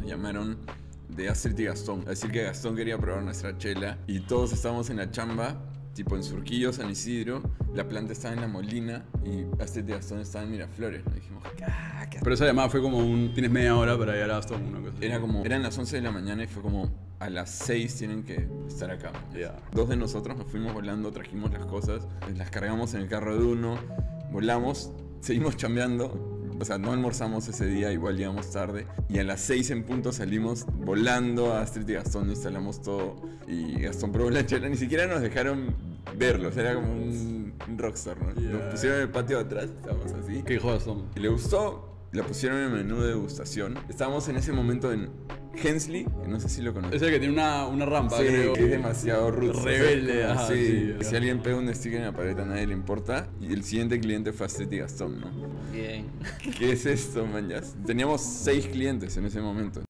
llamaron de Astrid y Gastón, a decir que Gastón quería probar nuestra chela y todos estábamos en la chamba, tipo en Surquillo, San Isidro, la planta estaba en La Molina y Astrid y Gastón estaban en Miraflores, ¿no? Dijimos, ¿qué? Pero esa llamada fue como tienes media hora para llegar a Gastón, una cosa así. Eran las 11 de la mañana y fue como, a las 6 tienen que estar acá. Yeah. 2 de nosotros nos fuimos volando, trajimos las cosas, las cargamos en el carro de uno, volamos, seguimos chambeando. O sea, no almorzamos ese día, igual llegamos tarde. Y a las 6 en punto salimos volando a Astrid y Gastón, instalamos todo. Y Gastón probó la chela, ni siquiera nos dejaron verlos, era como un rockstar, ¿no? Yeah. Nos pusieron en el patio de atrás, estábamos así. ¿Qué dijo Gastón? Y le gustó, la pusieron en el menú de degustación. Estábamos en ese momento en Hensley, que no sé si lo conoces. Es el que tiene una rampa, Sí, creo. que es demasiado roots. Rebelde, o sea, ajá, sí. sí. Si alguien pega un sticker en la pared a nadie le importa. Y el siguiente cliente fue Astrid y Gastón, ¿no? Bien. ¿Qué es esto, man? Ya teníamos 6 clientes en ese momento.